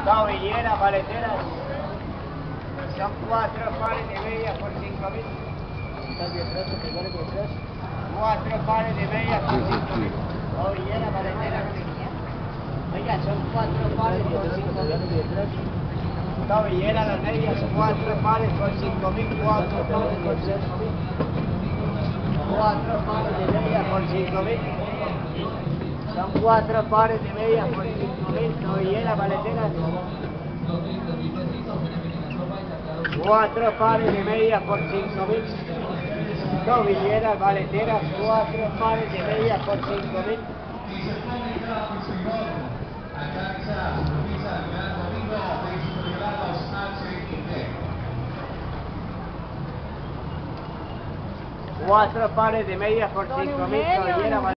Tobilleras, paleteras. Son 4 pares de medias por 5.000. 4 pares de medias por 5.000. Tobilleras, paleteras. Oiga, son 4 pares por 5.000. Tobilleras, las medias, 4 pares por 5.000. 4 pares por 5.000. 4 pares de medias por 5.000. Son 4 pares de medias por 5.000. Tobilleras, paleteras. 4 pares de medias por 5.000. Tobilleras, paleteras. 4 pares de medias por 5.000. 4 pares de medias por 5.000. Tobilleras,